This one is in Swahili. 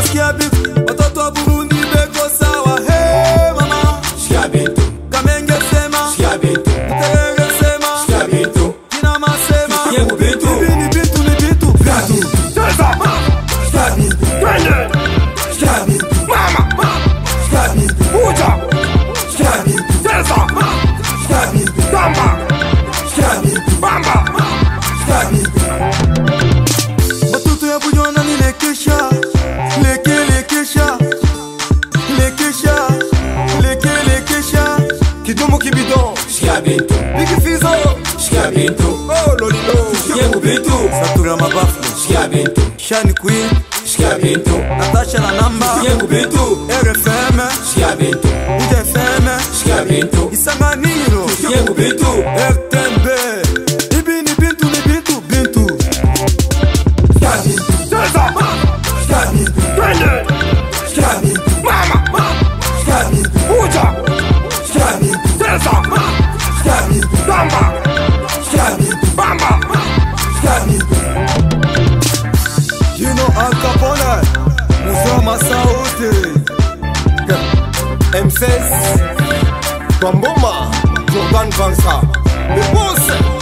Sikia Bintu, watoto wa Burundi beko sawa. Hey mama, Sikia Bintu, Kamenge sema, Sikia Bintu, Buterere sema, Sikia Bintu, Kinama sema, Sikia Bintu, Ni Bintu, ni Bintu. Bintu, Teza, Sikia Bintu, Twende, Sikia Bintu, Mama, Sikia Bintu, Uja, Sikia Bintu, Teza, Sikia Bintu, Tamba, Sikia Bintu, Bamba, Sikia Bintu. Watoto ya Bunyona ni lekesha, lekesha, lekesha. Kidumu kibidon, Sikia Bintu, Big Fizo, Sikia Bintu, oh lolilo. Sikia Bintu, Satura mabafu, Sikia Bintu, Shani Queen, Sikia Bintu, Natasha na namba, Sikia Bintu, RFM, Sikia Bintu, UDFM, Sikia Bintu, Isanganiro, Sikia Bintu, RTNB. Ibi ni Bintu, ni Bintu, Bintu. Sikia Bintu, Teza, Sikia Bintu, Twende, Sikia Bintu, Mama, Sikia Bintu, Uja, Sikia Bintu, Teza, Sikia Bintu, Tamba, Sikia Bintu, Bamba, Sikia Bintu. You know Al Capone, Musoma Sauti, M16, Bamboma, Jordan Vansa, Le Boss.